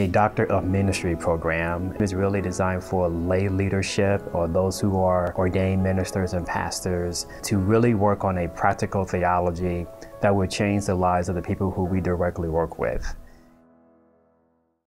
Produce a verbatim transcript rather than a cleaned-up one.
a Doctor of Ministry program. It is really designed for lay leadership or those who are ordained ministers and pastors to really work on a practical theology that would change the lives of the people who we directly work with.